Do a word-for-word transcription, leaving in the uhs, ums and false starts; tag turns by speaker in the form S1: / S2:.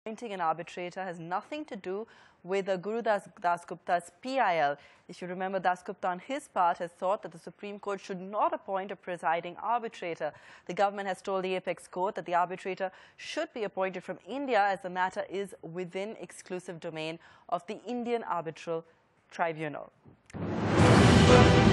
S1: Appointing an arbitrator has nothing to do with the Gurudas Dasgupta's P I L. If you remember, Dasgupta on his part has thought that the Supreme Court should not appoint a presiding arbitrator. The government has told the apex court that the arbitrator should be appointed from India, as the matter is within exclusive domain of the Indian Arbitral Tribunal.